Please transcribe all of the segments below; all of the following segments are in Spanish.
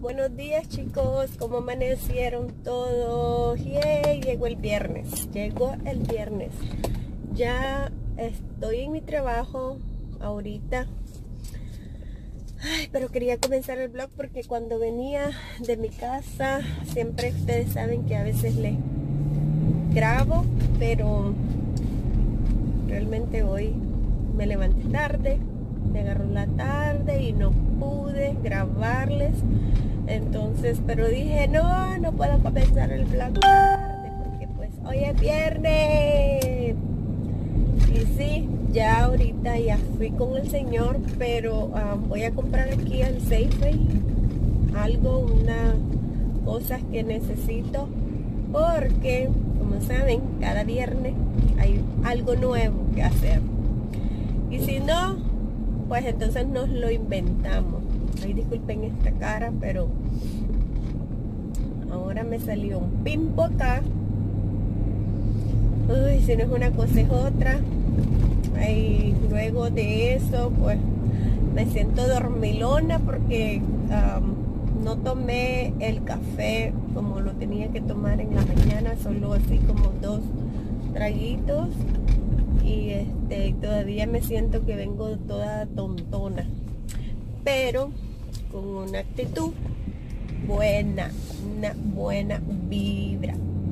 Buenos días, chicos, ¿cómo amanecieron todos? Yay, llegó el viernes, ya estoy en mi trabajo ahorita. Ay, pero quería comenzar el vlog porque cuando venía de mi casa, siempre ustedes saben que a veces les grabo, pero realmente hoy me levanté tarde, me agarró la tarde y no pude grabarles. Entonces, pero dije, no puedo comenzar el vlog tarde porque pues hoy es viernes. Y sí, ya ahorita ya fui con el señor, pero voy a comprar aquí al Safeway unas cosas que necesito, porque como saben, cada viernes hay algo nuevo que hacer. Y si no, pues entonces nos lo inventamos. Ay, disculpen esta cara, pero ahora me salió un pimpo acá. Uy, si no es una cosa es otra. Y luego de eso, pues me siento dormilona porque no tomé el café como lo tenía que tomar en la mañana, solo así como 2 traguitos. Y todavía me siento que vengo toda tontona, pero con una actitud buena, una buena vibra.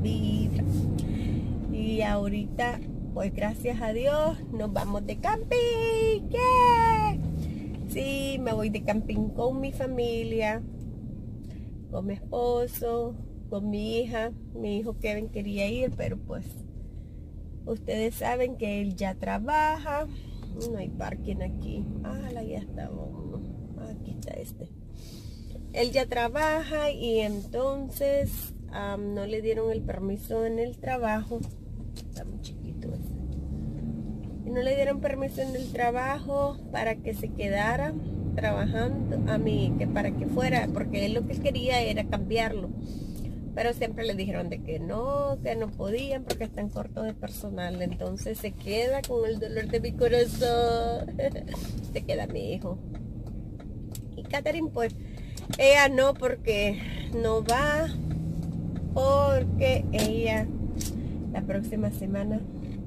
Y ahorita, pues gracias a Dios, nos vamos de camping. ¡Yeah! Sí, me voy de camping con mi familia, con mi esposo, con mi hija. Mi hijo Kevin quería ir, pero pues ustedes saben que él ya trabaja. No hay parking aquí. Ya está uno. Aquí está Él ya trabaja y entonces no le dieron el permiso en el trabajo. Está muy chiquito ese. Y no le dieron permiso en el trabajo para que se quedara trabajando que para que fuera, porque él lo que quería era cambiarlo. Pero siempre le dijeron de que no podían porque están cortos de personal. Entonces se queda con el dolor de mi corazón. Se queda mi hijo. Y Catherine, pues, ella no, porque no va, porque ella la próxima semana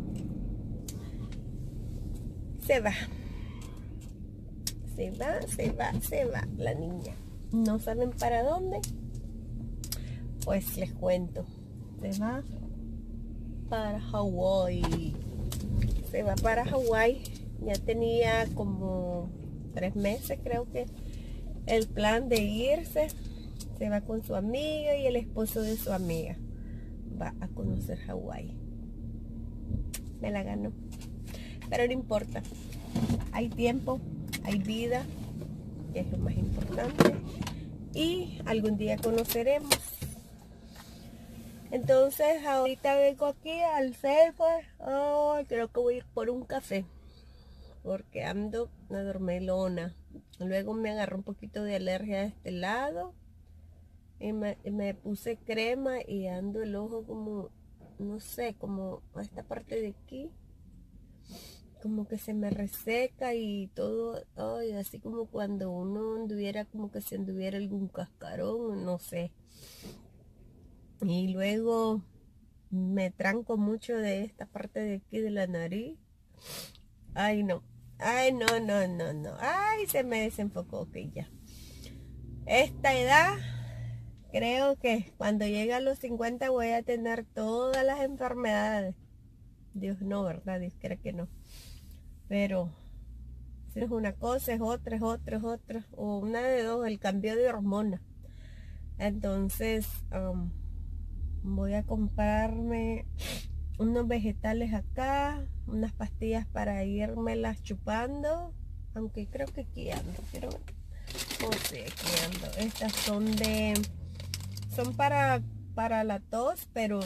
se va la niña. No saben para dónde. Pues les cuento, se va para Hawái. Ya tenía como 3 meses, creo que, el plan de irse. Se va con su amiga y el esposo de su amiga. Va a conocer Hawái. Me la ganó, pero no importa. Hay tiempo, hay vida, que es lo más importante, y algún día conoceremos. Entonces ahorita vengo aquí al Safeway. Creo que voy a ir por un café porque ando una dormelona. Luego me agarró un poquito de alergia de este lado y me puse crema y ando el ojo como, no sé, como a esta parte de aquí, como que se me reseca y todo. Así como cuando uno anduviera, como que se anduviera algún cascarón, no sé. Y luego me tranco mucho de esta parte de aquí de la nariz. No. No. Se me desenfocó. Ok, ya. Esta edad, creo que cuando llegue a los 50 voy a tener todas las enfermedades. Dios no, ¿verdad? Dios cree que no. Pero si es una cosa, es otra. O una de dos, el cambio de hormona. Entonces, voy a comprarme unos vegetales acá, unas pastillas para irmelas chupando, aunque creo que aquí ando, pero no sé, aquí ando. Estas son para la tos, pero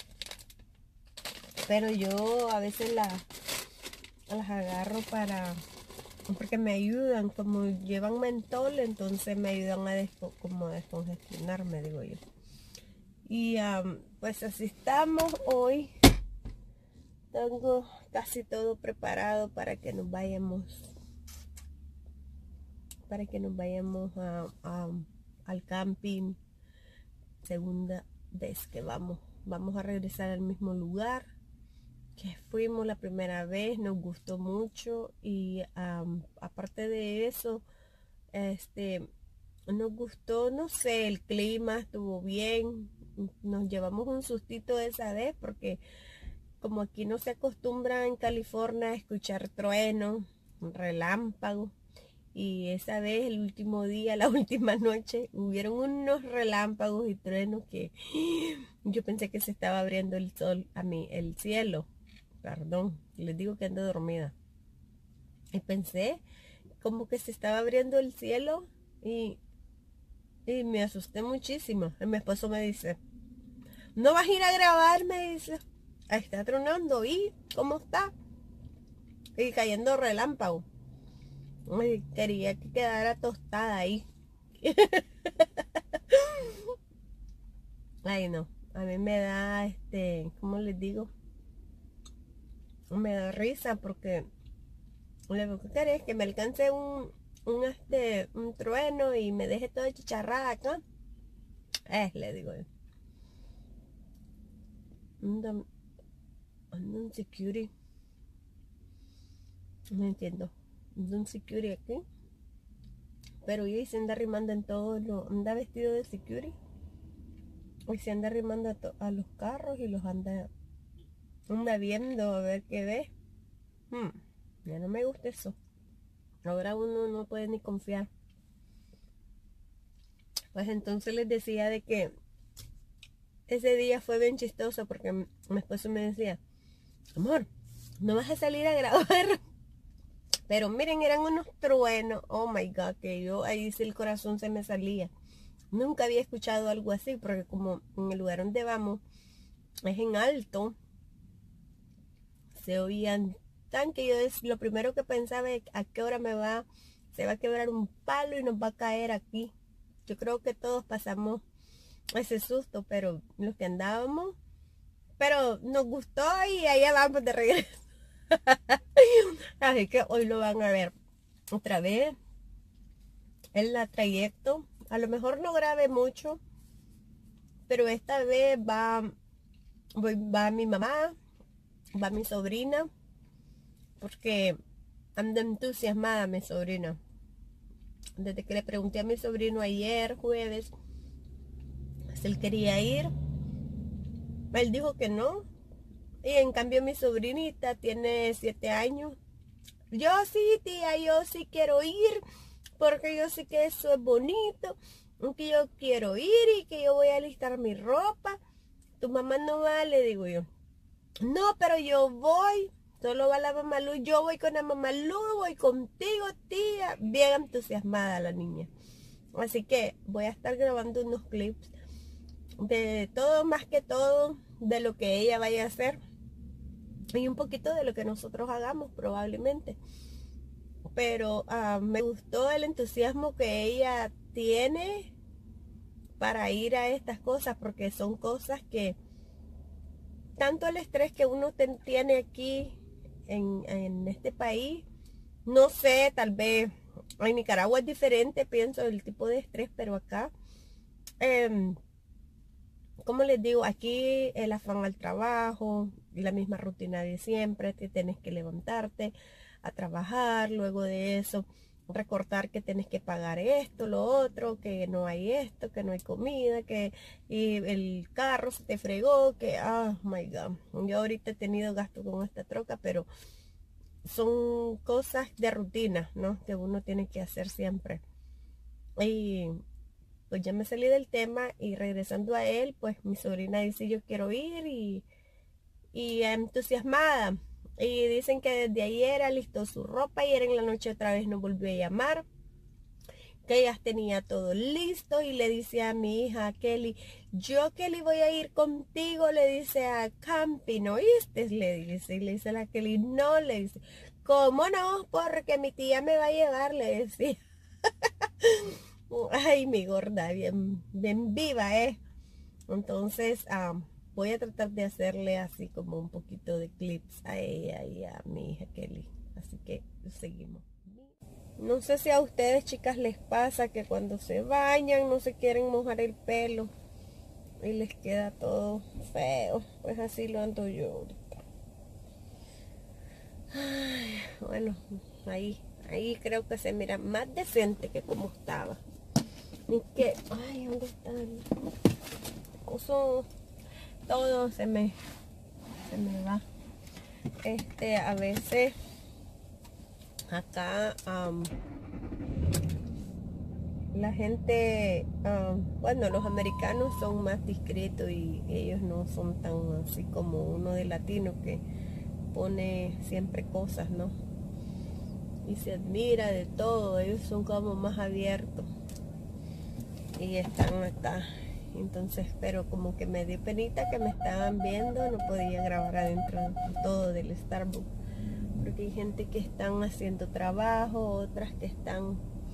yo a veces las agarro porque me ayudan, como llevan mentol, entonces me ayudan como a descongestionarme, digo yo. Y pues así estamos hoy. Tengo casi todo preparado para que nos vayamos al camping. Segunda vez que vamos a regresar al mismo lugar que fuimos la primera vez. Nos gustó mucho y aparte de eso, nos gustó, no sé, el clima estuvo bien. Nos llevamos un sustito esa vez porque como aquí no se acostumbra en California a escuchar truenos, relámpagos, y esa vez el último día, la última noche, hubieron unos relámpagos y truenos que yo pensé que se estaba abriendo el sol, el cielo, perdón, les digo que ando dormida, y pensé como que se estaba abriendo el cielo y me asusté muchísimo. Y mi esposo me dice, ¿no vas a ir a grabar? Me dice, está tronando, ¿y cómo está? Y cayendo relámpago. Ay, quería que quedara tostada ahí. Ay, no, a mí me da, ¿cómo les digo? Me da risa porque lo que quería es que me alcance un trueno y me deje toda chicharrada acá. Le digo yo. Ando un security. No entiendo. Ando un security aquí. Pero hoy se anda arrimando en todo, anda vestido de security. Hoy se anda arrimando a los carros y los anda viendo a ver qué ve. Ya no me gusta eso. Ahora uno no puede ni confiar. Pues entonces les decía de que ese día fue bien chistoso porque mi esposo me decía, amor, no vas a salir a grabar. Pero miren, eran unos truenos. Oh my God, que yo ahí sí el corazón se me salía. Nunca había escuchado algo así porque como en el lugar donde vamos es en alto, se oían tan que lo primero que pensaba es a qué hora se va a quebrar un palo y nos va a caer aquí. Yo creo que todos pasamos ese susto, pero los que andábamos, pero nos gustó y allá vamos de regreso. Así que hoy lo van a ver otra vez en la trayecto. A lo mejor no grabe mucho, pero esta vez va mi mamá, va mi sobrina, porque anda entusiasmada mi sobrina. Desde que le pregunté a mi sobrino ayer, jueves, si él quería ir, él dijo que no. Y en cambio mi sobrinita tiene 7 años. Yo sí, tía, yo sí quiero ir, porque yo sé que eso es bonito, que yo quiero ir y que yo voy a alistar mi ropa. Tu mamá no va, le digo yo. No, pero yo voy. Solo va la mamá Lu. Yo voy con la mamá Lu, voy contigo, tía. Bien entusiasmada la niña. Así que voy a estar grabando unos clips de todo, más que todo, de lo que ella vaya a hacer. Y un poquito de lo que nosotros hagamos probablemente. Pero me gustó el entusiasmo que ella tiene para ir a estas cosas, porque son cosas que tanto el estrés que uno tiene aquí en este país, no sé, tal vez en Nicaragua es diferente, pienso, el tipo de estrés, pero acá, como les digo, aquí el afán al trabajo, la misma rutina de siempre, que tienes que levantarte a trabajar, luego de eso recortar que tienes que pagar esto, lo otro, que no hay esto, que no hay comida, y el carro se te fregó, que oh my God. Yo ahorita he tenido gasto con esta troca, pero son cosas de rutina, ¿no? Que uno tiene que hacer siempre. Y pues ya me salí del tema y regresando a él, pues mi sobrina dice yo quiero ir y entusiasmada. Y dicen que desde ayer alistó su ropa y en la noche otra vez nos volvió a llamar. Que ya tenía todo listo y le dice a mi hija Kelly, yo Kelly voy a ir contigo, le dice a camping, ¿no oíste? Y le dice a la Kelly, no, le dice, ¿cómo no? Porque mi tía me va a llevar, le decía. Ay, mi gorda, bien, bien viva, ¿eh? Entonces, voy a tratar de hacerle así como un poquito de clips a ella y a mi hija Kelly. Así que seguimos. No sé si a ustedes, chicas, les pasa que cuando se bañan no se quieren mojar el pelo y les queda todo feo. Pues así lo ando yo ahorita. Ay, bueno, ahí creo que se mira más decente que como estaba. Y que, ay, ¿dónde está el coso? Todo se me va. A veces acá la gente, bueno, los americanos son más discretos y ellos no son tan así como uno de latino que pone siempre cosas, ¿no? Y se admira de todo, ellos son como más abiertos y están acá. Entonces, pero como que me dio penita que me estaban viendo, no podía grabar adentro todo del Starbucks, porque hay gente que están haciendo trabajo, otras que están,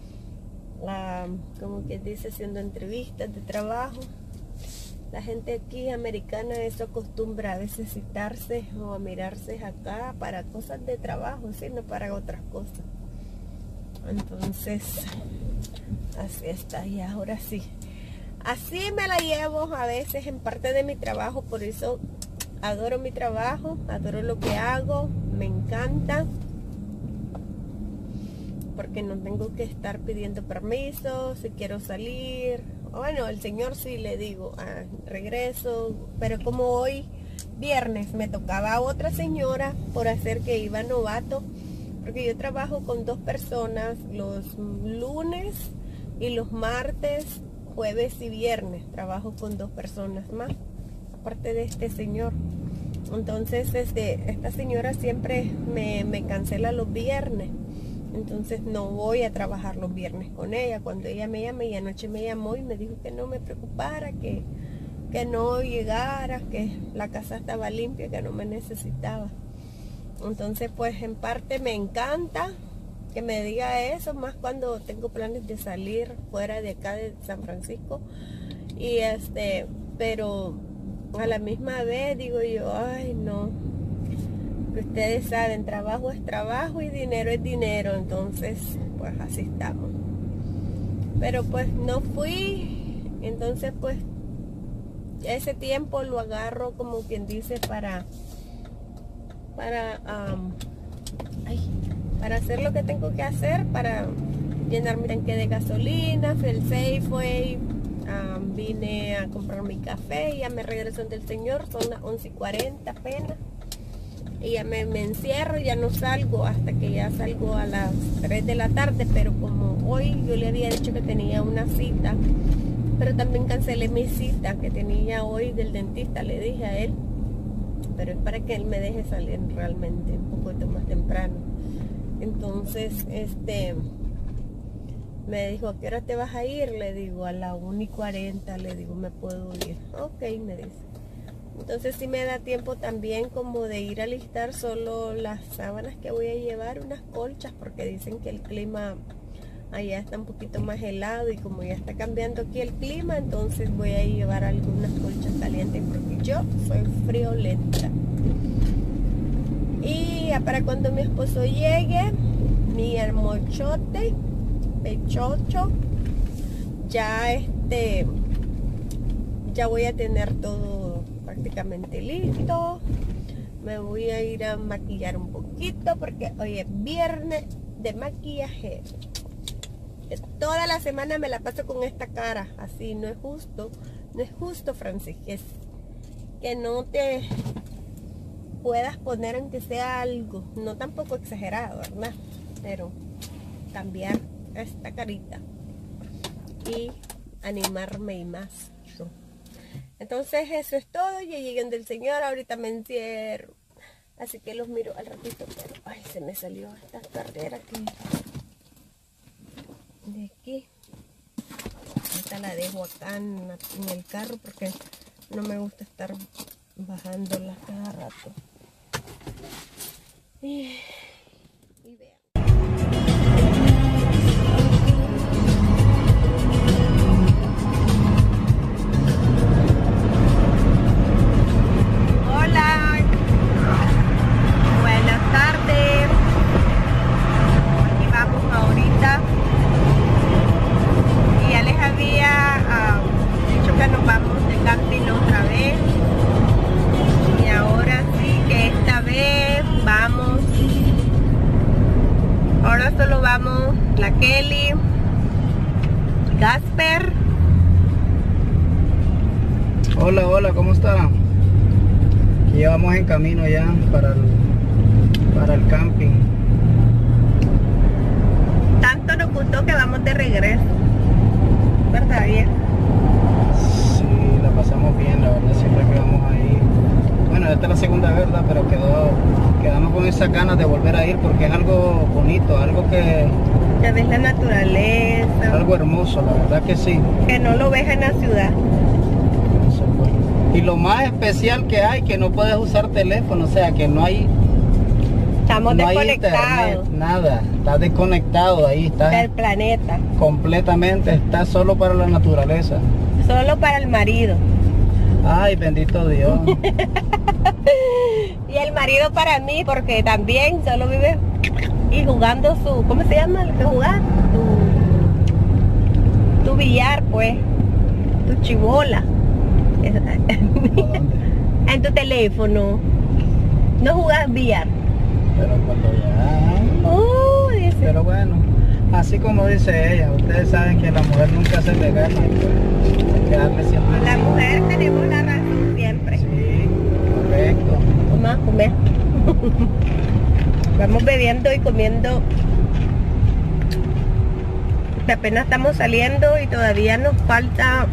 como que dice, haciendo entrevistas de trabajo. La gente aquí americana eso acostumbra a veces citarse o a mirarse acá para cosas de trabajo, sino para otras cosas. Entonces, así está, y ahora sí. Así me la llevo a veces en parte de mi trabajo, por eso adoro mi trabajo, adoro lo que hago, me encanta. Porque no tengo que estar pidiendo permiso, si quiero salir. Bueno, el señor sí le digo, regreso, pero como hoy, viernes, me tocaba a otra señora por hacer que iba novato, porque yo trabajo con 2 personas los lunes y los martes, jueves y viernes, trabajo con 2 personas más, aparte de este señor. Entonces, esta señora siempre me cancela los viernes. Entonces no voy a trabajar los viernes con ella. Cuando ella me llama, y anoche me llamó y me dijo que no me preocupara, que no llegara, que la casa estaba limpia, que no me necesitaba. Entonces pues en parte me encanta que me diga eso, más cuando tengo planes de salir fuera de acá de San Francisco. Y pero a la misma vez digo yo, ay no, ustedes saben, trabajo es trabajo y dinero es dinero, entonces pues así estamos. Pero pues no fui, entonces pues ese tiempo lo agarro como quien dice para hacer lo que tengo que hacer, para llenar mi tanque de gasolina. Fui al Safeway, vine a comprar mi café y ya me regreso del señor, son las 11:40 apenas. Y ya me encierro, ya no salgo hasta que ya salgo a las 3 de la tarde, pero como hoy yo le había dicho que tenía una cita, pero también cancelé mi cita que tenía hoy del dentista, le dije a él, pero es para que él me deje salir realmente un poquito más temprano. Entonces, me dijo, ¿a qué hora te vas a ir? Le digo, a la 1:40, le digo, ¿me puedo ir? Ok, me dice. Entonces sí me da tiempo también como de ir a alistar solo las sábanas que voy a llevar, unas colchas, porque dicen que el clima allá está un poquito más helado y como ya está cambiando aquí el clima, entonces voy a llevar algunas colchas calientes porque yo soy friolenta. Y ya para cuando mi esposo llegue, mi almochote, pechocho, ya ya voy a tener todo prácticamente listo. Me voy a ir a maquillar un poquito porque hoy es viernes de maquillaje. Toda la semana me la paso con esta cara así, no es justo, Francis, que no te puedas poner aunque sea algo, no tampoco exagerado, ¿verdad? Pero cambiar esta carita y animarme y más. Entonces eso es todo, ya llegué del señor, ahorita me encierro, así que los miro al ratito, pero ay, se me salió esta cartera aquí, de aquí. Esta la dejo acá en el carro porque no me gusta estar bajándola cada rato. Y vean. Hola, buenas tardes. Aquí vamos ahorita ahora solo vamos la Kelly, Gasper. Hola, hola, ¿cómo está? Aquí ya vamos en camino ya para el camping. Tanto nos gustó que vamos de regreso. ¿Verdad? Bien. Sí, la pasamos bien, la verdad, siempre que vamos ahí. Bueno, esta es la segunda vez, ¿verdad? Pero quedamos con esas ganas de volver a ir porque es algo bonito, algo que... Ya ves la naturaleza. Algo hermoso, la verdad que sí. Que no lo ves en la ciudad. Eso es bueno. Y lo más especial que hay, que no puedes usar teléfono, o sea, que no hay... Estamos no desconectados. Hay internet, nada, estás desconectado ahí, estás Del planeta. completamente, estás solo para la naturaleza. Solo para el marido. Ay, bendito Dios. Y el marido para mí, porque también solo vive y jugando su, ¿cómo se llama lo que jugar? Tu billar, pues, tu chibola. En tu teléfono. No jugas billar. Pero cuando ya... Dice. Pero bueno, así como dice ella, ustedes saben que la mujer nunca se le gana y pues hay que darle siempre... La mujer tenemos la razón siempre. Sí, correcto. Vamos a comer. Vamos bebiendo y comiendo. Apenas estamos saliendo y todavía nos falta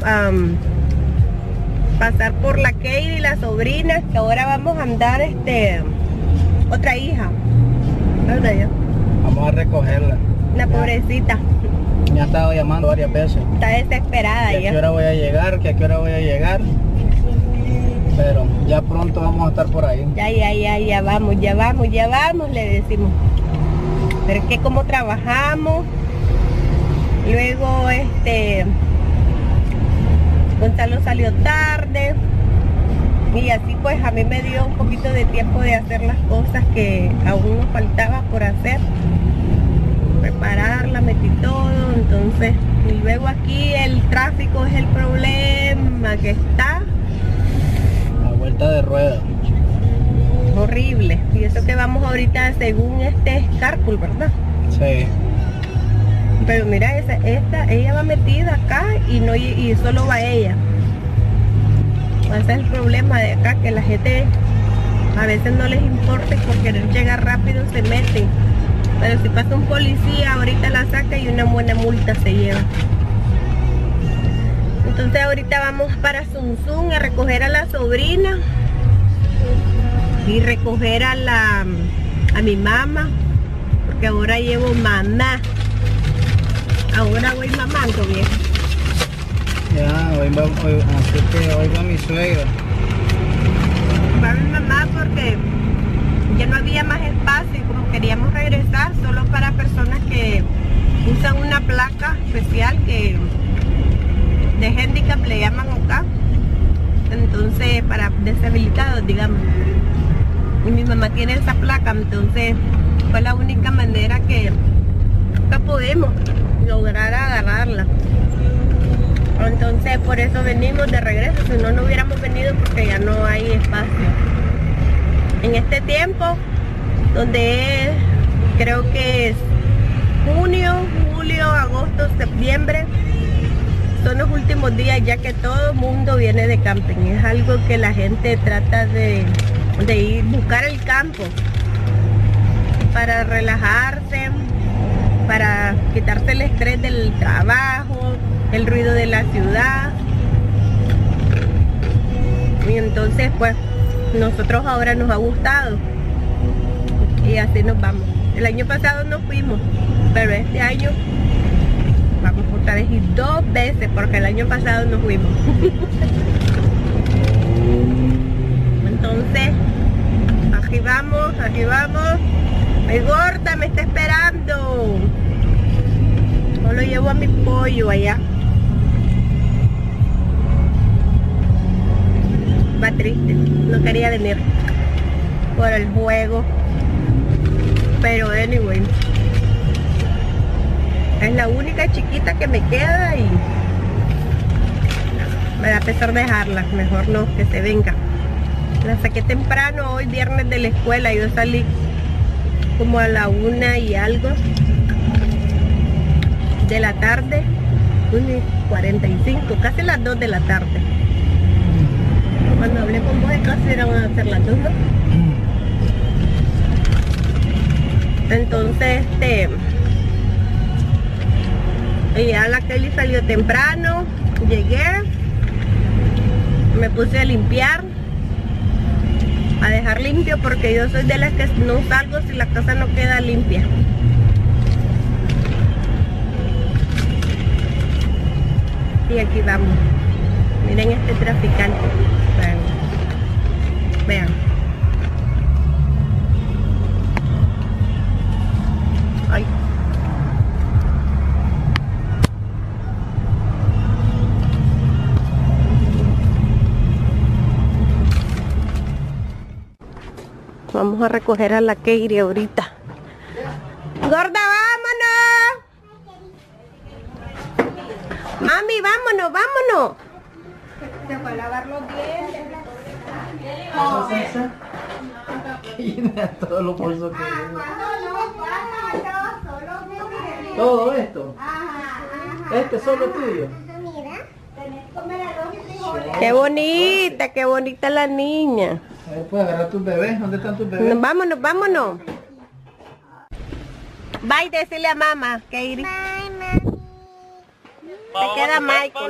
pasar por la Katie y la sobrina, que ahora vamos a andar otra hija. ¿Dónde ella? Vamos a recogerla. La pobrecita. Me ha estado llamando varias veces. Está desesperada ¿Que a ya. qué hora voy a llegar? ¿Que a qué hora voy a llegar? Pero ya pronto vamos a estar por ahí. Ya vamos, le decimos. Pero es que como trabajamos, luego Gonzalo salió tarde y así pues a mí me dio un poquito de tiempo de hacer las cosas que aún nos faltaba por hacer, prepararla, metí todo, entonces, y luego aquí el tráfico es el problema que está A vuelta de rueda. horrible, y eso que vamos ahorita según carpool, ¿verdad? Sí. Pero mira, ella va metida acá y solo va ella. Ese es el problema de acá, que la gente a veces no les importa y por querer llegar rápido se meten. Pero si pasa un policía, ahorita la saca y una buena multa se lleva. Entonces ahorita vamos para Sunsun a recoger a la sobrina y recoger a mi mamá, porque ahora llevo mamá. Ahora voy mamando bien. Ya, así que hoy va mi suegra. Va mi mamá porque ya no había más espacio y como queríamos regresar solo para personas que usan una placa especial que de handicap le llaman acá, entonces para deshabilitados, digamos, y mi mamá tiene esa placa, entonces fue la única manera que pudimos lograr agarrarla. Entonces por eso venimos de regreso, si no, no hubiéramos venido porque ya no hay espacio. En este tiempo, donde creo que es junio, julio, agosto, septiembre, son los últimos días ya que todo el mundo viene de camping. Es algo que la gente trata de ir, buscar el campo para relajarse, para quitarse el estrés del trabajo, el ruido de la ciudad. Y entonces pues nosotros ahora nos ha gustado y así nos vamos. El año pasado no fuimos, pero este año vamos otra vez y 2 veces porque el año pasado no fuimos. Entonces aquí vamos. Mi gorda me está esperando. Yo lo llevo a mi pollo allá. Va triste, no quería venir por el juego, pero anyway, es la única chiquita que me queda y me da pesar dejarla. Mejor no, que se venga. La saqué temprano hoy viernes de la escuela. Yo salí como a la 1 y algo de la tarde, 1:45, casi las 2 de la tarde. Cuando hablé con vos, casi eran a ser las 2, ¿no? Entonces, y ya la Kelly salió temprano, llegué, me puse a limpiar, a dejar limpio, porque yo soy de las que no salgo si la casa no queda limpia. Y aquí vamos. Miren este traficante. Vean. Vean. Ay. Vamos a recoger a la Keiri ahorita. ¡Gorda, vámonos! Mami, vámonos, vámonos. Se fue a lavar los dientes. Todos los bolsos que todo esto. Este solo es tuyo. Qué bonita la niña. A ver, puedes agarrar tus bebés. ¿Dónde están tus bebés? Vámonos, vámonos. Bye, decirle a mamá, Keiri. Bye, mami. Se queda Michael.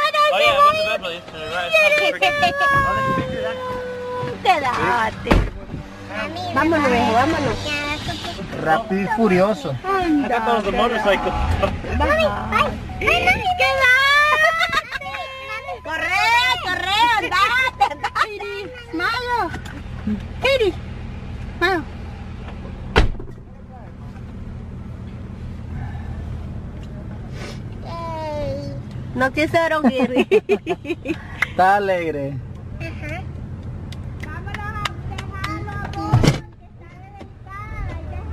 Quédate. Vámonos, viejo, vámonos. Rápido y furioso. Quédate. Corre, corre, andate, andate. Malo. Keiri. Malo. No quisieron ir. Está alegre. Ajá. Vámonos a dejarlo, que está reventado,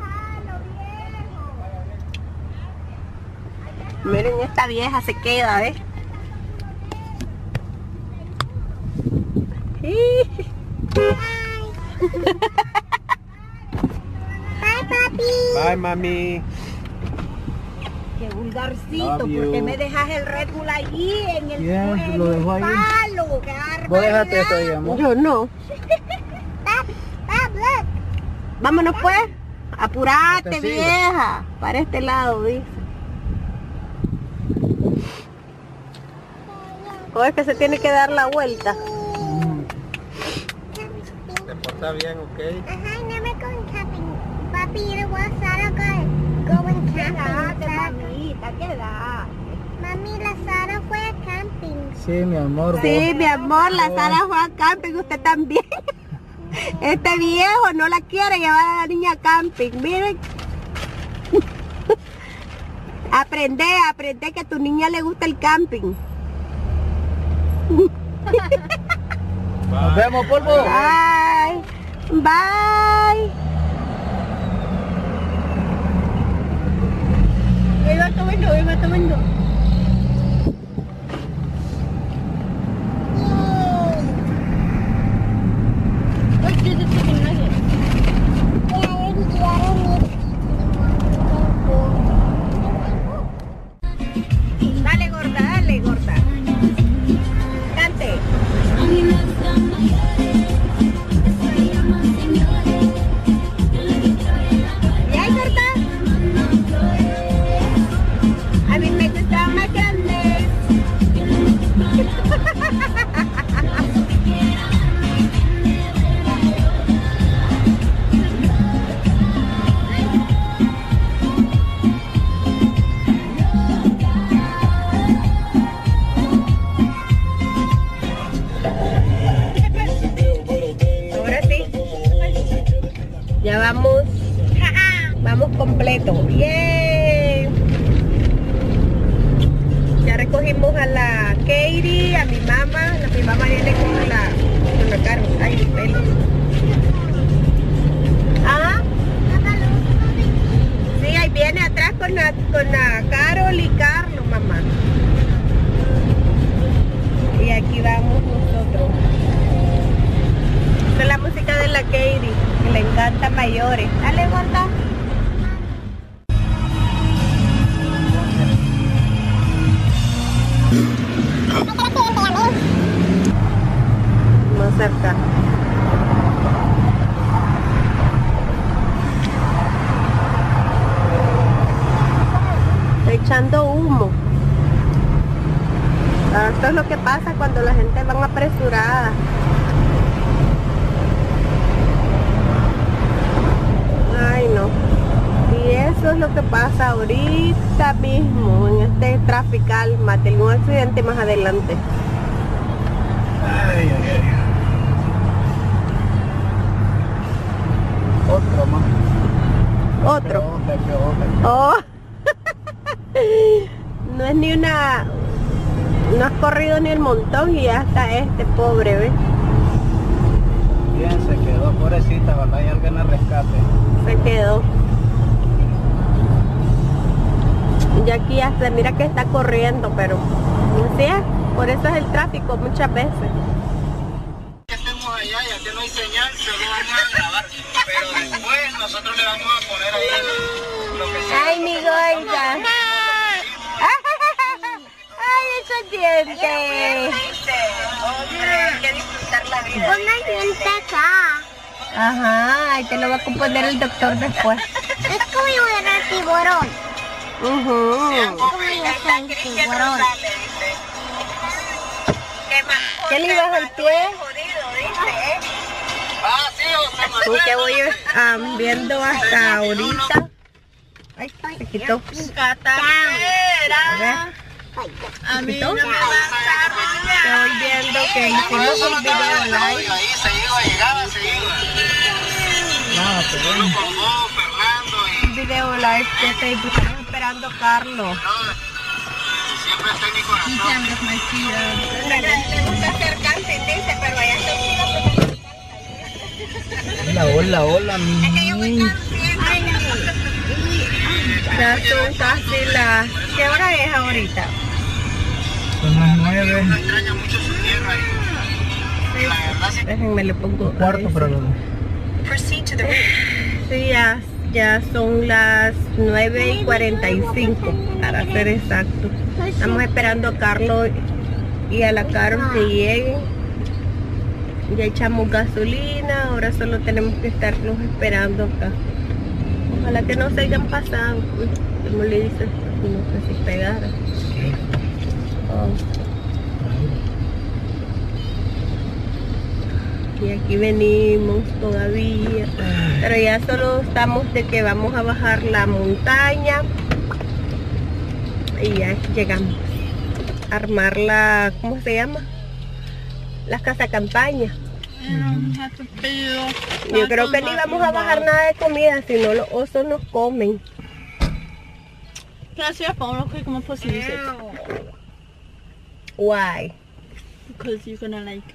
déjalo, viejo. Miren, esta vieja se queda, ¿ves? Bye, papi. Bye, mami. Qué vulgarcito, Love you. porque me dejas el Red Bull allí en el, Lo dejo ahí. palo. Qué Vos dejaste barbaridad. esto ahí, amor. Yo no. Pap, look. Vámonos pues. Apurate, Te sigo. vieja. Para este lado, dice. O es que se tiene que dar la vuelta. Te porta bien, ¿ok? Ajá, never going camping. Papi, you want Sarah going camping. mamita, quédate. Mami, la Sara fue a camping. Sí, mi amor. Sí, vos. mi amor, la Sara fue a camping, usted también. Este viejo no la quiere llevar a la niña a camping, miren. Aprende que a tu niña le gusta el camping. Nos vemos, polvo. Bye. Bye. Iba tomando. Dale, gorda. Cante. ¿Y ahí, gorda? A mí me gusta más grande. Ahora sí. Ya vamos. Vamos completo. Bien. Ya recogimos a la Keiri, a mi mamá. Mi mamá viene con la Carol. Ay, el pelo. Ah, sí, ahí viene atrás con la Carol y Carlos, mamá. Y aquí vamos nosotros. Esta es la música de la Keiri. que le encanta mayores. Dale, gorda. Más cerca. Está echando humo. Esto es lo que pasa cuando la gente va apresurada. Ay, no. Y eso es lo que pasa ahorita mismo en este trafical. Mate un accidente más adelante. Ay, ay, ay. Otro más. Otro. Peor. Oh. No es ni una... No has corrido ni el montón y ya está este pobre, ¿ves? Bien, se quedó, pobrecita, ojalá y alguien la rescate. Se quedó. Y aquí ya se mira que está corriendo, pero así es, por eso es el tráfico muchas veces. Que estemos allá, ya que no hay señal, solo vamos a grabar. Pero después nosotros le vamos a poner ahí lo que sea. Ay, mi gorda. Ay, esos dientes. Hombre, hay que disfrutar la vida. Una diente acá. Ajá, ahí te lo va a componer el doctor después. Es como yo era el tiburón. Como yo soy el tiburón. ¿Qué le ibas al pie? Ah, sí, José Manuel. Y que voy viendo hasta ahorita. Ay, se quitó. A ver. A mí no me Estoy viendo que hicimos un video live. Ahí se iba, llegaba, se iba. No, pero bueno. Fernando y... Un video live que Facebook. Estamos esperando a Carlos. Siempre está en mi corazón. Le gusta acercarse, dice, pero allá Hola, hola, ya son casi las... ¿Qué hora es ahorita? Son las 9. Me extraña mucho su tierra y la verdad sí. Déjenme le pongo... Cuarto para los... Sí, ya son las 9:45 para ser exacto. Estamos esperando a Carlos y a la Carol que lleguen. Ya echamos gasolina, ahora solo tenemos que estarlos esperando acá. Ojalá que no se hayan pasado, pues, como le dices, como que se pegara. Y aquí venimos todavía, pero ya solo estamos de que vamos a bajar la montaña y ya llegamos a armar la, ¿cómo se llama? Las casa campaña. Yo creo que ni vamos a bajar nada de comida, si no los osos nos comen. Gracias, Paulo, que como posible. Why? Because you're gonna like.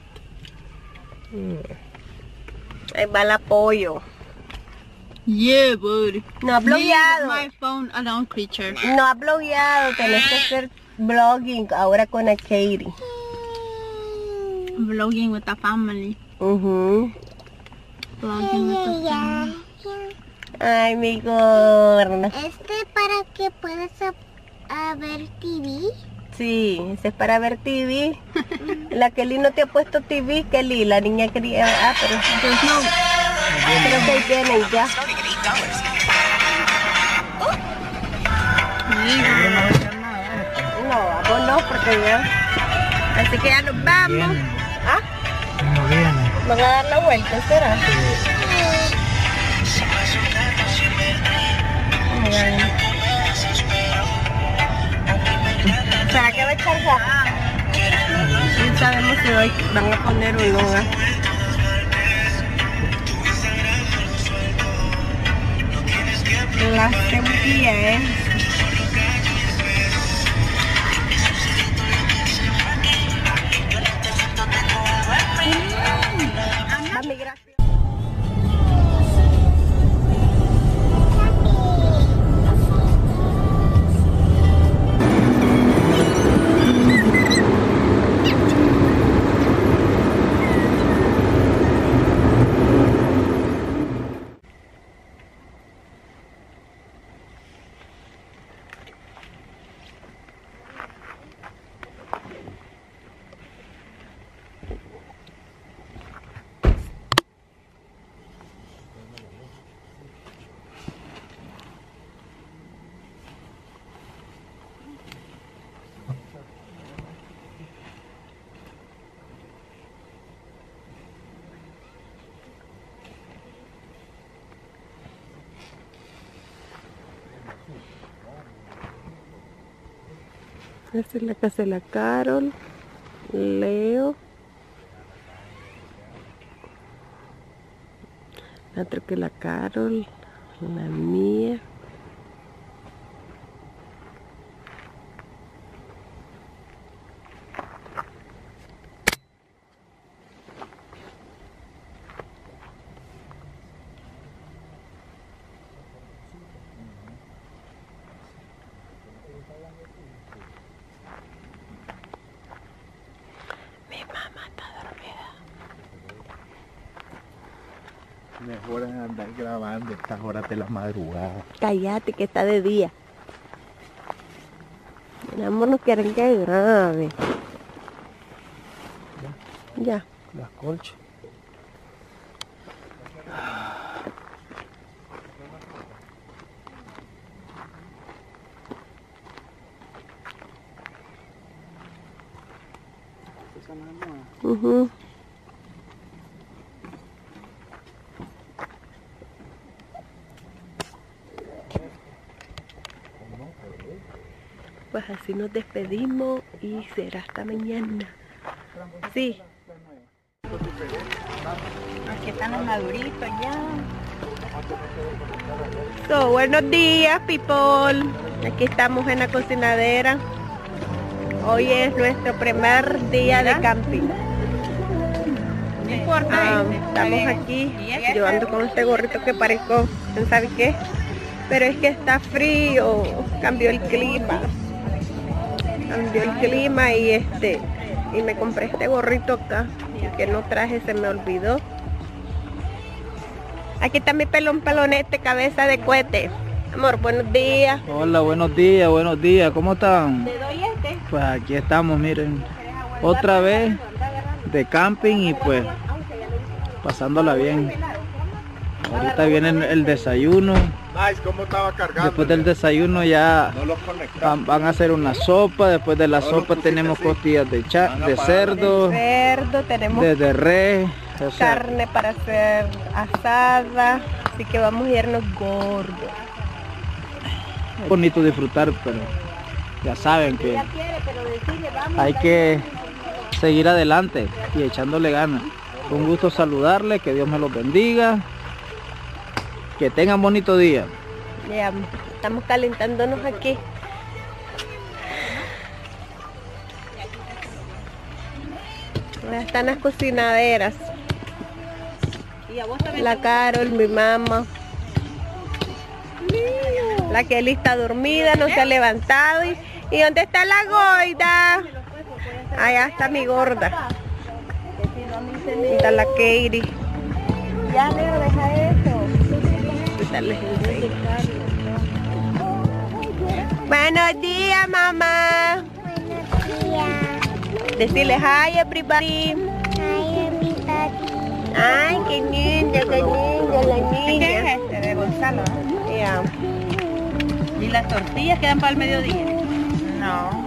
Ahí va el apoyo. Yeah, buddy. No ha blogueado. Leave my phone alone, creature. No ha blogueado. Tenés que hacer blogging ahora con la Katie. Vlogging with the family. Vlogging with the family. Ay, mi gorda. Para que puedas ver TV. Sí, ese es para ver TV. La Kelly no te ha puesto TV, Kelly. La niña quería... Ah, pero no. Creo que ahí vienen ya. No, vamos no, porque ya... Así que ya nos vamos. ¿Ah? No viene. ¿Van a dar la vuelta, será? ¿Será que va a echar gas? No sabemos si hoy van a poner o no. La cebolla, Mami, gracias. Esta es la casa de la Carol, Leo. La otra que la Carol, la mía. Mi mamá está dormida. Mejor es andar grabando estas horas de la madrugada. Cállate que está de día. Mi amor, no quieren que grabe. Ya. Las colchas. Ujú. Pues así nos despedimos y será hasta mañana. Sí. Aquí están los maduritos ya. So, buenos días, people. Aquí estamos en la cocinadera. Hoy es nuestro primer día de camping. No importa. Estamos aquí. Yo ando con este gorrito que parezco, ¿no sabe qué? Pero es que está frío. Cambió el clima. Cambió el clima y me compré este gorrito acá que no traje, se me olvidó. Aquí está mi pelonete, cabeza de cohete. Amor, buenos días. Hola, buenos días, ¿cómo están? ¿Te doy este? Pues aquí estamos, miren, otra vez de camping y pues pasándola bien. Ahorita viene el desayuno. Nice, ¿cómo estaba cargando? Después del desayuno ya No los conectamos. van a hacer una sopa. Después de la sopa tenemos costillas de cerdo, Cerdo, tenemos de res, o sea, carne para hacer asada, así que vamos a irnos gordos. es bonito disfrutar, pero ya saben que hay que seguir adelante y echándole ganas. Un gusto saludarles, que Dios me los bendiga, que tengan bonito día. Ya, estamos calentándonos aquí. Ya están las cocinaderas. La Carol, mi mamá. La Kelly está dormida, no se ha levantado. ¿Y dónde está la gorda? Allá está mi gorda. Ahí está la Katie. Ya, Leo, deja eso. Buenos días, mamá. Buenos días. Decirle hi, everybody. Hi, everybody. Ay, qué linda, la niña. De Gonzalo. Ya. ¿Y las tortillas quedan para el mediodía? No.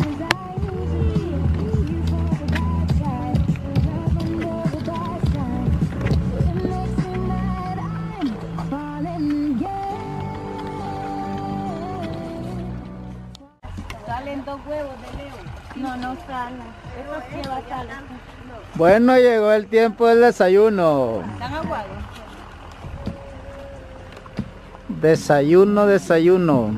Salen 2 huevos de Leo. No, no salen. Eso lleva sal. Bueno, llegó el tiempo del desayuno. ¿Están aguados? Desayuno.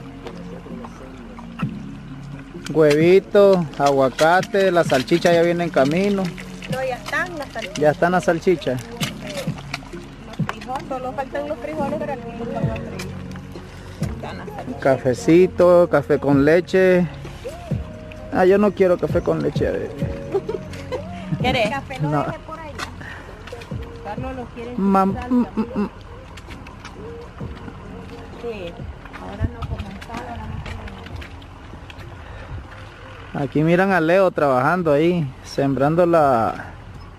Huevito, aguacate, la salchicha ya viene en camino. No, ya están las salchichas. Ya están las salchichas. Los frijoles, solo faltan los frijoles, pero aquí los van a freír. Están las salchichas. Cafecito, café con leche. Ah, yo no quiero café con leche. ¿Quieres? No. por ahí. Carlos lo quiere. Sí. Ahora no comenzaron. Aquí miran a Leo trabajando ahí, sembrando la...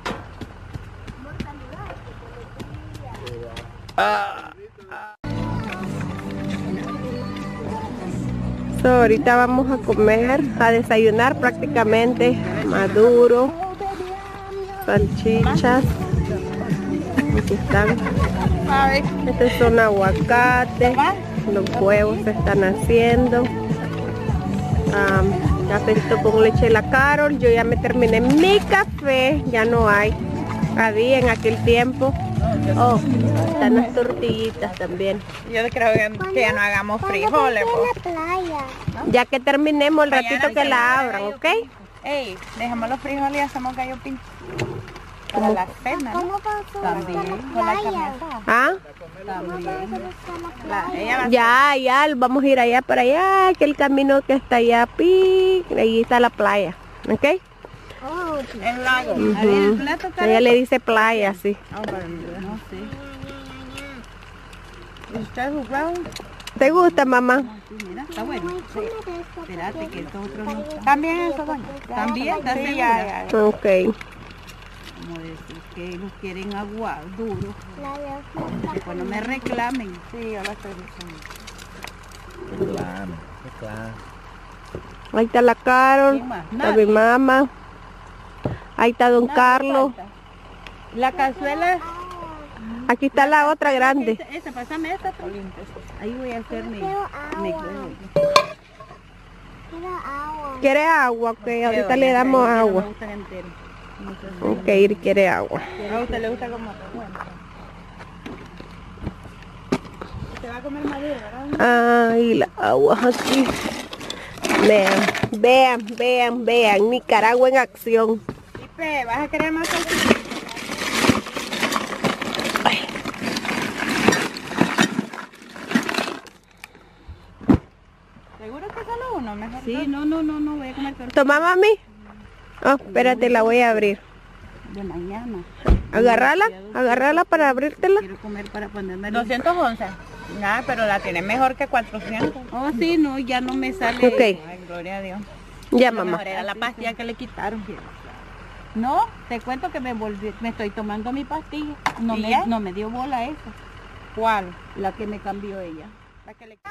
Ahorita vamos a comer, a desayunar prácticamente. Maduro, salchichas. Aquí están. Estos son aguacates. Los huevos se están haciendo. Cafecito con leche de la Carol. Yo ya me terminé mi café. Ya no hay. Había en aquel tiempo. Oh, están las tortillitas también. Yo creo que ya no hagamos frijoles. Ya que terminemos el Mañana ratito que hacemos la abran, gallo ¿ok? pinto. Ey, dejemos los frijoles y hacemos gallo pinto. Para la cena, ¿no? También. Con la carne asada. ¿Ah? Ella va Ya, vamos a ir allá para allá, que el camino que está allá, ahí está la playa, ¿ok? el lago. Ujú. A ver, el plato está. Ella le dice playa, sí. No sé. ¿Está jugado? ¿Te gusta, mamá? Mira, está bueno. Sí. Espérate que estos otros no. ¿También eso, doña? ¿También? ¿Estás segura? Ok. Como decir que los quieren agua duro. Después no me reclamen. Sí, yo la estoy diciendo. Claro. Ahí está la Carol, ¿Quién más? está mi mamá. Ahí está don Carlos. La cazuela. Aquí está la otra grande. Esa, pásame esta. Ahí voy a hacer mi ¿Quiere agua? Ok, ahorita le damos agua. Me gustan enteros. Ok, Iri quiere agua. A usted le gusta como bueno. Se va a comer maduro, ¿verdad? Ay, la agua aquí. Vean. Nicaragua en acción. Pipe, ¿vas a querer más salsita? ¿Seguro que solo uno? Mejor sí, no, voy a comer todo ¿Toma, mami? Oh, espérate, la voy a abrir. de mañana. Agárrala para abrírtela. Quiero comer para ponerme 211. Nada, pero la tiene mejor que 400. Oh, sí, no, ya no me sale. Ok. Ay, gloria a Dios. Ya, Lo mamá. mejor era la pastilla que le quitaron. No, te cuento que me estoy tomando mi pastilla. No me dio bola eso. ¿Cuál? La que me cambió ella. La que le...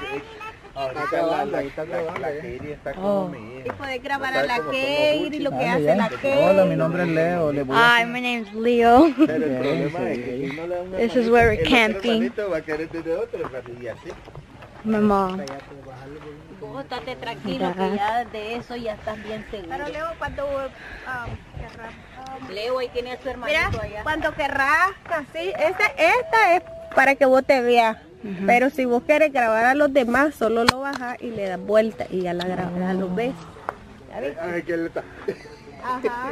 La Kiri está como mi hija. Y puedes grabar a la Keiri, lo que hace la Keiri. Hola, mi nombre es Leo. Le voy a Hi, my name's Leo. Pero el problema es que si no le da una This is where we're el otro camping. hermanito va a querer tener otro hermanito y así. My mom. Vos estate tranquilo que ya de eso ya estás bien seguro. Pero Leo, cuando Leo ahí tiene a su hermanito allá. Cuando querrás, así, esta es para que vos te veas. Pero si vos querés grabar a los demás, solo lo bajas y le das vuelta y ya la grabas, los ves. Ay, que le está. Ajá.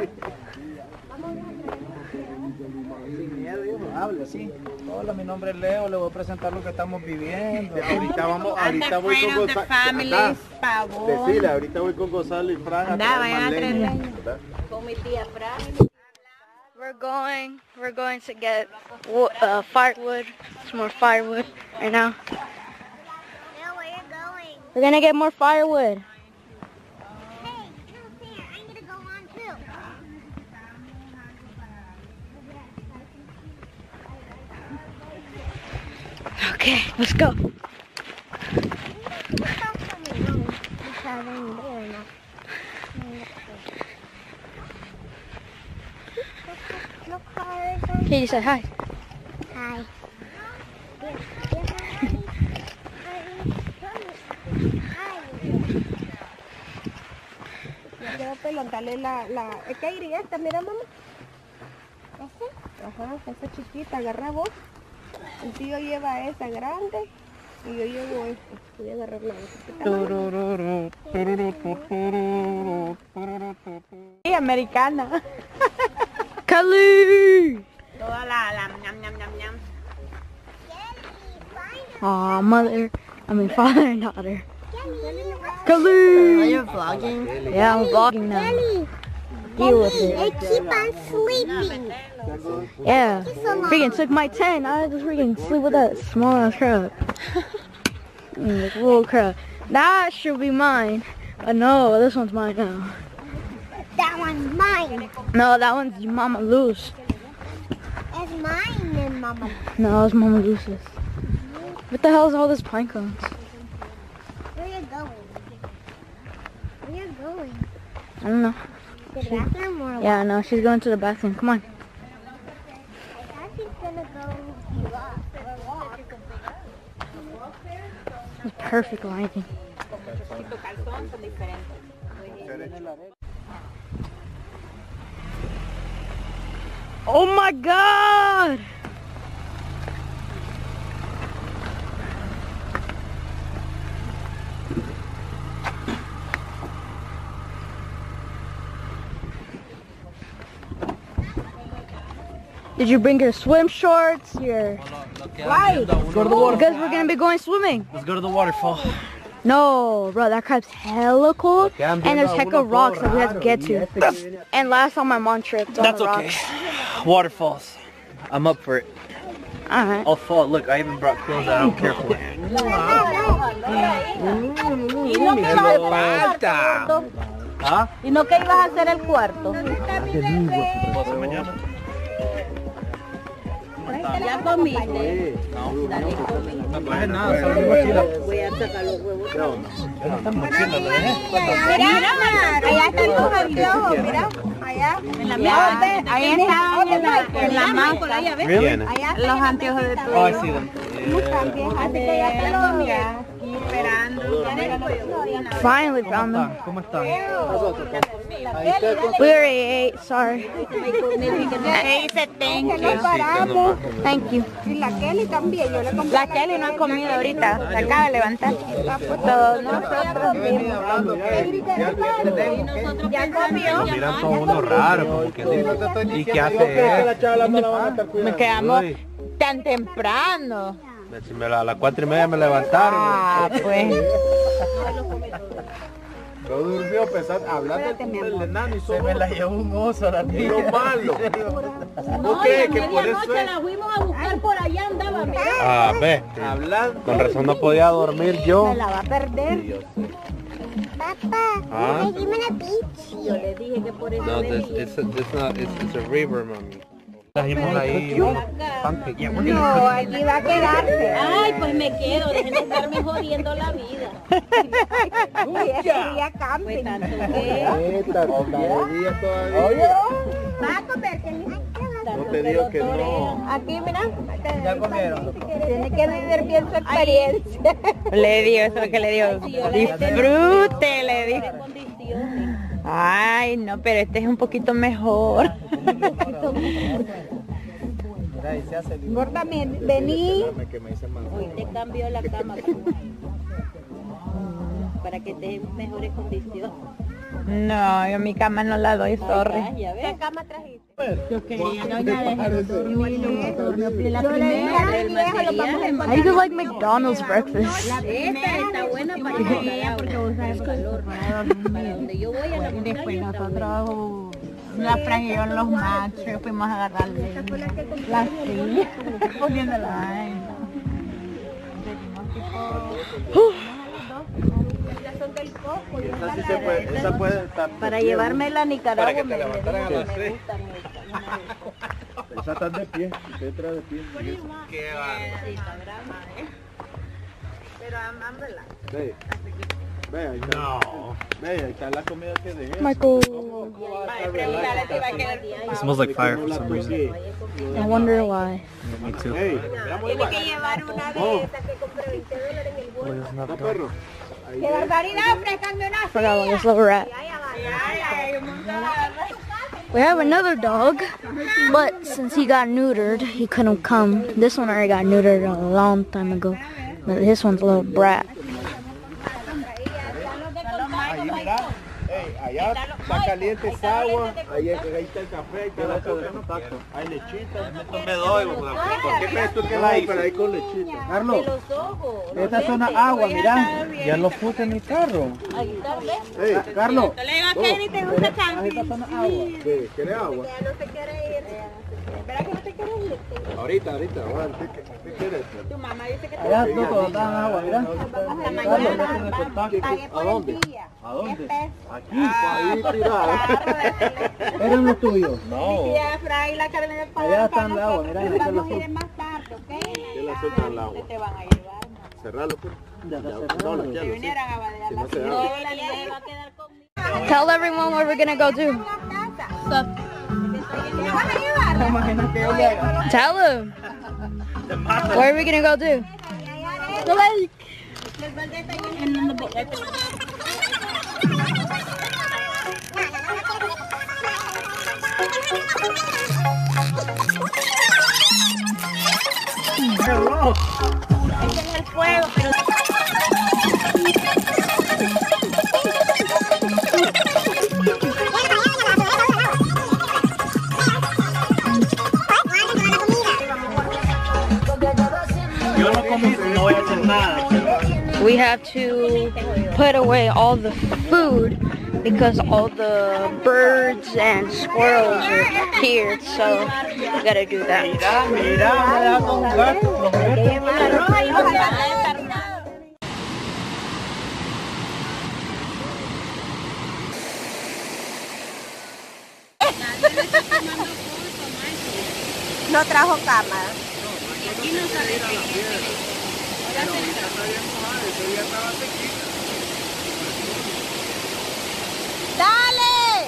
Sin miedo, yo no hablo así. Hola, mi nombre es Leo, le voy a presentar lo que estamos viviendo. Ahorita voy con Gonzalo. Decile, ahorita voy con Gonzalo y Fran a traer más leña, ¿verdad? Con mi tía Fran. We're going to get firewood, some more firewood right now. No, where you going? We're gonna get more firewood. Hey, come here. I'm gonna go on too. Okay, let's go. Look hard. Hey, you said hi. Hi. Ya quedó pelón, dale la Keiri esta, mira mamá. Ajá, esa chiquita, agarra vos. El tío lleva esa grande y yo llevo esta. Voy a agarrar la otra. Sí, americana. Kali! Toda la ñam. Aw, father and daughter. Kali! You're vlogging? Yeah, I'm vlogging now. Deal with They it. keep on sleeping. Yeah. Freaking took my tent. I just freaking sleep with that small ass crab. Like little crab. That should be mine. But no, this one's mine now. That one's mine. No, that one's Mama Luce. It's mine and Mama. No, it's Mama Luce's. What the hell is all this pine cones? Where you going? Where you going? I don't know. The bathroom or what? Yeah, no, she's going to the bathroom. Come on. I thought she's gonna go walk. It's perfect lighting. Si tu calzón son diferentes. Oh my God! Did you bring your swim shorts? Why? Let's go to the waterfall. Because we're gonna be going swimming. Let's go to the waterfall. No, bro, that crab's hella cold, and there's hecka rocks that we have to get to. And last time my mom tripped on the rocks. Waterfalls. I'm up for it. Alright. I'll fall. Look, I even brought clothes that I don't care for. ¿Ah? ¿Y no qué ibas a hacer el cuarto? ¿Ya comiste? No. Dale, come. No traje nada, solo mi mochila. Voy a sacar los huevos. No están mochila, ¿lo dejé? Mira, allá están los anteojos, mira. Allá. En la mesa. Ahí están en la máscara. Really? Los anteojos de tu. Oh, I see them. También, así que ya te lo mira. Esperando. Finally found them. ¿Cómo están? We already ate, sorry. Thank you. Y la Kelly también, yo le compré. La Kelly no ha comido ahorita, se acaba de levantar. Todos nosotros mismos. Ya comió. Miran todo uno raro, como que dice. ¿Y qué hace? Me quedamos tan temprano. A las 4:30 me levantaron. Ah, pues. No durmió, hablando con el enano y Se me la llevó un oso a la y lo malo. No, y a medianoche la fuimos a buscar por allá, andaba, mira. Ah, ve. Hablando. Con razón no podía dormir yo. Se la va a perder. Ah. Yo le dije que por eso No, venía. it's a river, mami. Trajimos ahí pancake. No, aquí va a quedarse. Ay, pues me quedo, dejen de estarme jodiendo la vida. Uy, ese día camping. Pues tanto que... Va a comer, No te digo que no. Aquí, mira. Ya comieron. Tiene que vivir bien su experiencia. Le dio eso que le dio. Disfrute, le dio. Ay, no, pero este es un poquito mejor. Gorda, vení. Hoy te cambio la cama para que estés en mejores condiciones. No, yo mi cama no la doy, sorry. ¿Qué cama trajiste? Yo quería How do you like McDonald's breakfast? Esta está buena para que vea porque vos sabes calor. Para donde yo voy a la montaña. Después nosotros, la Fran y yo en los machos, fuimos a agarrarle la silla, poniéndola. Esa puede estar Para llevármela a Nicaragua. Para que te levantaran a las 6. Esa está de pie, usted trae de pie. Qué bárbaro. Pero ámbela. Ve, ve, ahí está. No. Ve, ahí está la comida que dejé. Michael. It smells like fire for some reason. I wonder why. Me too. Hey, Tiene que llevar una de esas que compré $20 en el bolso. está perro. ¡Qué barbaridad! ¡Ofrézcanme una Forgot about this little rat. We have another dog, but since he got neutered, he couldn't come. This one already got neutered a long time ago. But this one's a little brat. Ahí, mira. Hey, allá está caliente esa agua. Ahí está el café, ahí está la coca. Hay lechita. Me doy. ¿Por qué crees tú que la hice? Pero ahí con lechita. Carlos, esta es una agua, mira. Ya lo puse en mi carro. Hey, Carlos. No le digas que ni te gusta camping. ¿Quieres agua? No se quiere ir. ¿Verdad que no te quieres ir? Ahorita. ¿Qué quieres? Tu mamá dice que te Allá tú todos dan agua, mira. ¿A dónde? ¿A dónde? Aquí, ahí tirado. ¿Eran los tuyos? No. Allá están de agua, mira. Vamos a ir más tarde, ¿ok? ¿Qué le sueltan el agua? Te van a llevar. Cerralo, pues. Ya está cerrado. Si vinieran a badear la se ciudad, abre. va a quedar conmigo. Tell everyone where we're gonna go to. Tell them. Where are we gonna go to? The lake. Este es el fuego, pero... Yo no comí, no voy a hacer nada. We have to put away all the food because all the birds and squirrels are here, so we gotta do that. No trajo cámara. ¡Dale!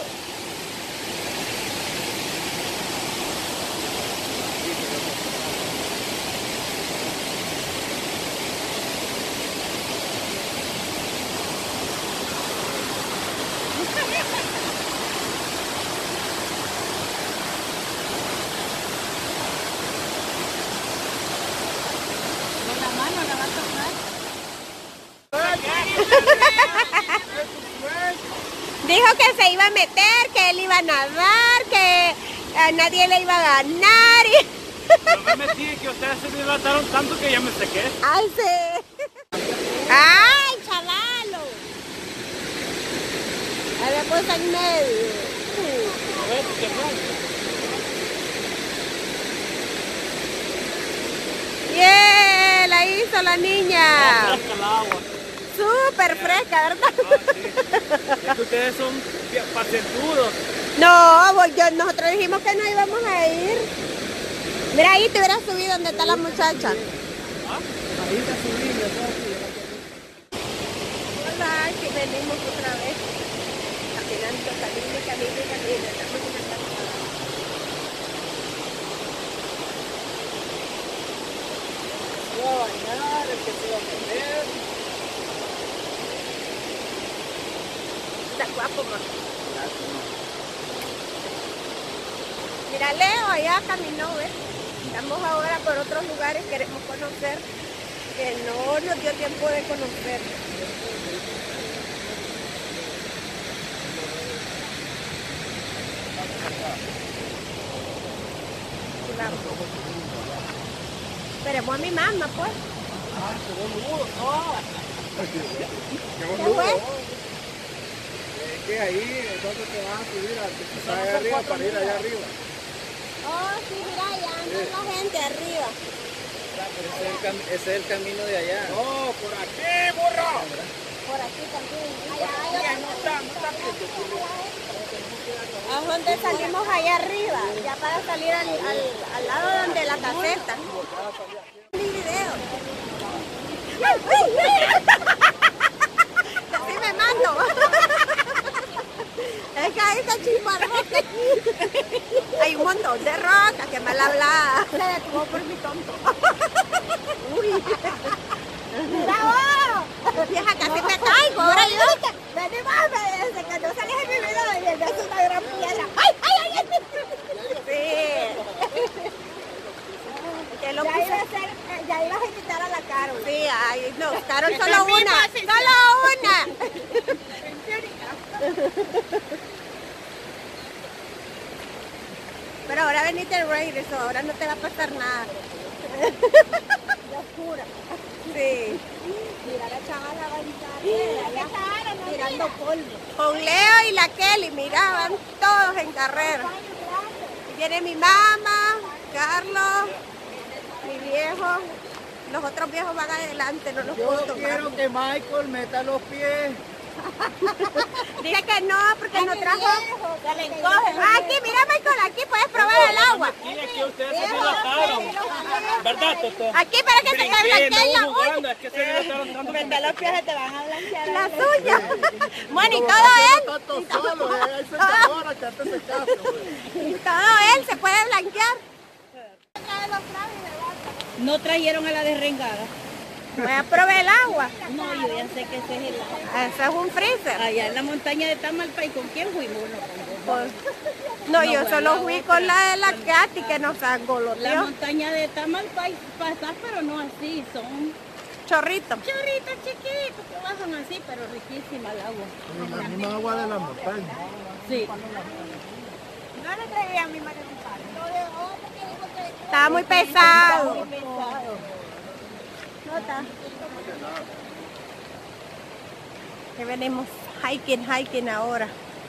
Dijo que se iba a meter, que él iba a nadar, que a nadie le iba a ganar. Yo me metí que ustedes se dilataron tanto que ya me sequé. ¡Ay, sí! ¡Ay, chavalo! Ahí me puse en medio. ¡Yeah! La hizo la niña. Súper fresca, ¿verdad? Es que ustedes son pacientudos. No, nosotros dijimos que no íbamos a ir. Mira, ahí te hubieras subido donde está la muchacha. Ahí está subiendo. Hola, aquí venimos otra vez. Caminando, camino. Estamos en el camino. Se va a bañar, el que se va a meter. Está guapo, ma. Mira, Leo allá caminó, ¿ves? Estamos ahora por otros lugares, queremos conocer, que no nos dio tiempo de conocer. Esperemos a mi mamá, pues. ¿Qué fue? Que ahí, entonces te vas a subir a que está allá arriba para ir allá arriba. Oh, sí, mira, allá anda la gente arriba. Ese es el camino de allá. ¡Oh, por aquí, burro! Por aquí también. Allá es donde salimos allá arriba, ya para salir al lado donde la caseta. Mi video. Así me mando. Es que ahí está chispa de roca. Hay un montón de rocas, que mal hablada. Se detuvo por mi tonto. Uy. ¡Bravo! Vieja, casi me caigo. Ahora yo. Vení más, desde que no salís en mi video y me hace una gran piedra. ¡Ay, ay, ay! Sí. Que lo puse... Ya ibas a invitar a la Carol. Sí, ay, no, Carol solo una. ¡Solo una! Pero ahora veniste el rey, eso, ahora no te va a pasar nada. La oscura. Sí. Mira la chavala avanzar, tirando polvo. Con Leo y la Kelly, miraban todos en carrera. Y viene mi mamá, Carlos, mi viejo. Los otros viejos van adelante, no los puedo tomar. Yo quiero que Michael meta los pies. Dije que no, porque no trajo. Aquí, mira, Michael, aquí puedes probar el agua. Aquí ustedes se dilataron. ¿Verdad, Toto? Aquí para que se te blanqueen las uñas. Es que se dilataron tanto. Vente los pies, se te van a blanquear. Las uñas. Bueno, y todo él. Y todo él se puede blanquear. No trajeron a la derrengada. Voy a probar el agua. No, yo ya sé que ese es el agua. Ese es un freezer. Allá en la montaña de Tamalpa, ¿y con quién fuimos? No, con vos. No, yo solo fui con la de la Katy que nos La angoloteó. montaña de Tamal pasas, pero no así, son Chorrito. chorritos chiquitos que bajan así, pero riquísima el agua. La misma agua de la montaña. Sí. No le traía a mi madre un palo. Estaba muy pesado. Nota. Que venimos hiking ahora.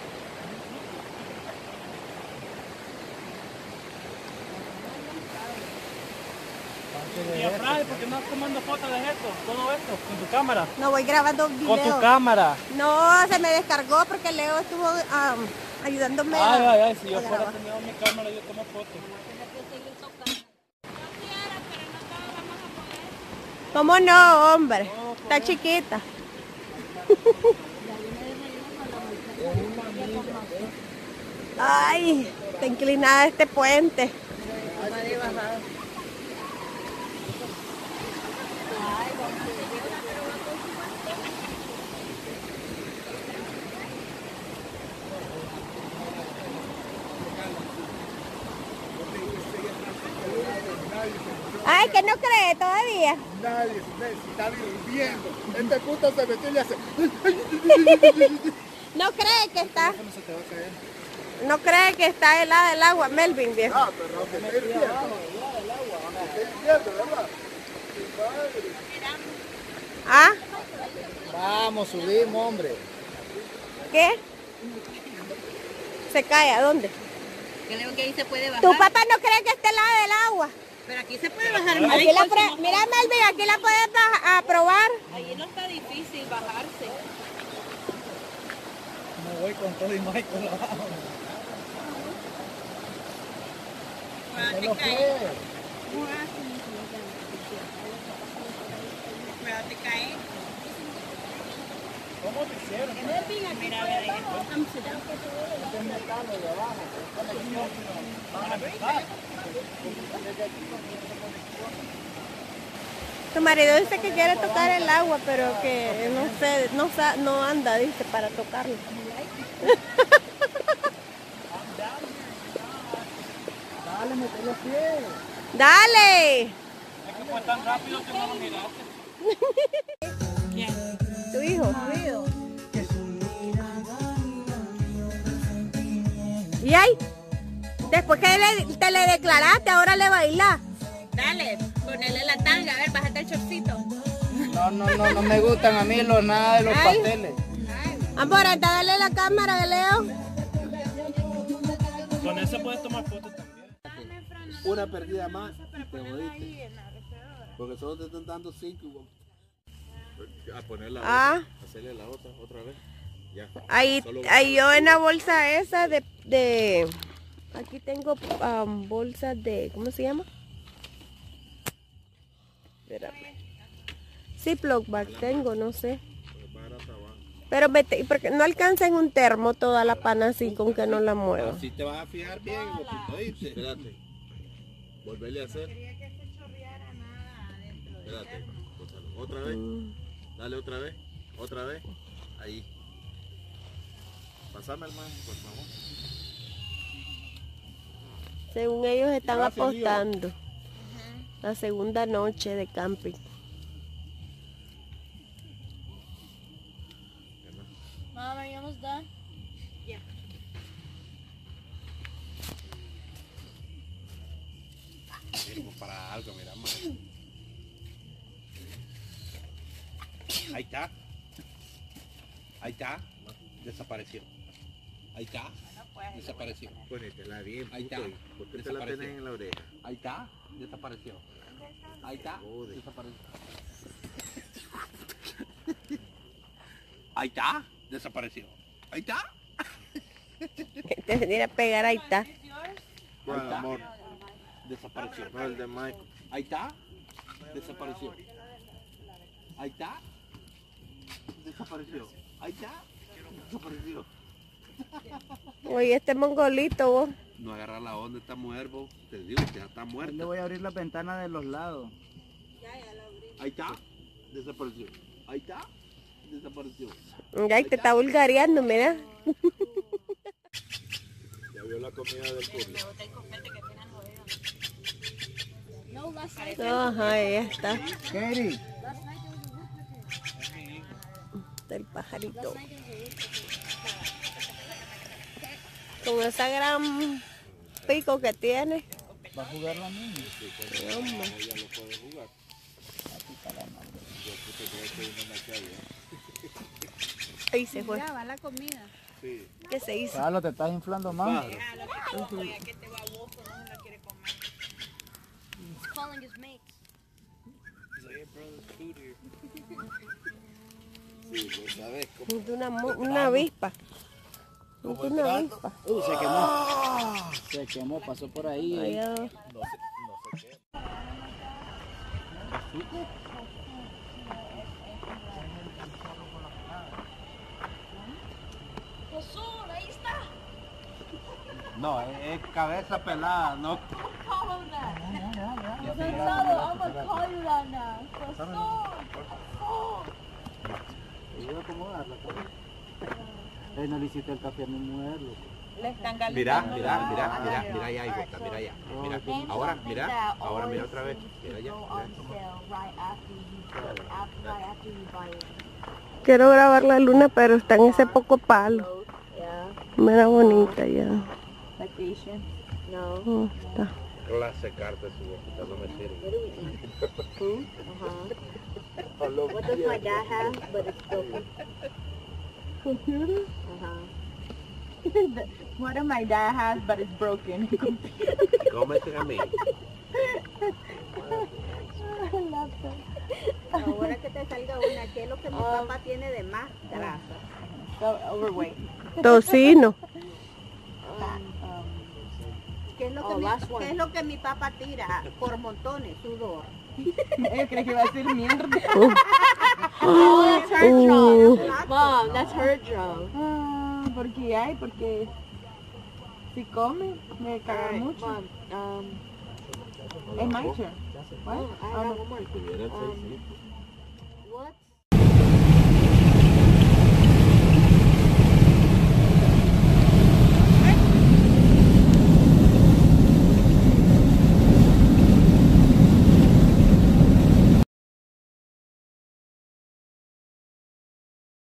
Y Afraid, ¿por qué no estás tomando fotos de esto? Todo esto, con tu cámara. No voy grabando un Con tu video. cámara. No, se me descargó porque Leo estuvo ayudándome. Ay, si yo a fuera grabar. tenido mi cámara, yo tomo fotos. ¿Cómo no, hombre? Está chiquita. Ay, está inclinada este puente. Ay, que no cree todavía. Nadie se está hirviendo. Este puto se metió y hace. No cree que está. No se te va a caer. No cree que está helada el agua, Melvin, viejo. Ah, pero aunque esté hirviendo. Aunque esté hirviendo, ¿verdad? ¿Ah? Vamos, subimos, hombre. ¿Qué? Se cae, ¿a dónde? Creo que ahí se puede bajar. Tu papá no cree que esté helada el agua. Pero aquí se puede bajar. Mira, Melvin, aquí la puedes probar. Ahí no está difícil bajarse. Me voy con todo y Michael abajo. ¿Cómo te hicieron? Mira, a ver, ahí está. Tu marido dice que quiere tocar el agua, pero que no sé, no anda, dice, para tocarlo. Dale, mete los pies. ¡Dale! Es que fue tan rápido que no lo miraste. Tu hijo. Y ahí, después que te le declaraste, ahora le bailás. Dale, ponele la tanga, a ver, bájate el chorcito. No me gustan a mí nada de los Ay. pasteles. Amor, anda, dale la cámara de Leo. Con eso puedes tomar fotos también. Una perdida más y te jodiste. Porque solo te están dando 5. A poner la otra, hacerle la otra vez. Ya. Ahí yo en la bolsa esa de aquí tengo bolsas de, ¿cómo se llama? Espérame. Ziploc bag tengo, no sé. Pero porque no alcanza en un termo toda la pana así con que no la mueva. Así te vas a fijar bien, ¿oíste? Espérate. Volverle a hacer. Espérate. Otra vez. Dale otra vez. Otra vez. Ahí. Pásame el man, por favor. Según ellos están Gracias, apostando. La segunda noche de camping. Mom, are you almost done? Sirvo para algo, mira, man. Ahí está. Ahí está. Desapareció. Ahí está. Desapareció. Ponetela bien. Ahí está. ¿Por qué te la tenés en la oreja? Ahí está. Desapareció. Ahí está. Desapareció. Ahí está. Desapareció. Ahí está. Te venir a pegar, ahí está. Bueno, amor. Desapareció. No, el de Michael. Ahí está. Desapareció. Ahí está. Desapareció. Ahí está. Desapareció. Oye, este mongolito, vos. No agarrar la onda esta mujer, vos. Te digo, ya está muerta. Le voy a abrir la ventana de los lados. Ahí está. Desapareció. Ahí está. Desapareció. Ya, y te está vulgareando, mira. Ya Salió la comida del público. Ajá, ahí está. Katie. Del pajarito. Con esa gran pico que tiene. ¿Va a jugar la niña? Sí, hombre. Ella lo puede jugar. Ahí se fue. Ya va la comida. Sí. ¿Qué se hizo? Carlos, te estás inflando más. Sí, lo sabes. Es una avispa. Es una avispa. Se quemó. Se quemó, pasó por ahí. Allá. No sé qué. No, es cabeza pelada, no. Ayuda a acomodarla. No le hiciste el café a mi mujer, loco. Le están Mira, calentando. mira allá, Igota, mira allá. Mira, ahora mira otra vez. Mira allá. Quiero grabar la luna, pero está en ese poco palo. Mira bonita ya. Vacation. Oh, está. Clase carta su boquita, no me sirve. What does my dad have, but it's broken? Computer? What does my dad has, but it's broken? Cómete a mí. Ahora que te salga una, ¿qué es lo que mi papá tiene de más grasa? So overweight. Tocino. ¿Qué es lo que mi papá tira por montones? Sudor. Yo creí que iba a decir mierda. That's her job. Mom, that's her job. Porque si come, me caga mucho. Mom, it's my turn. What? Tuviera el 6. What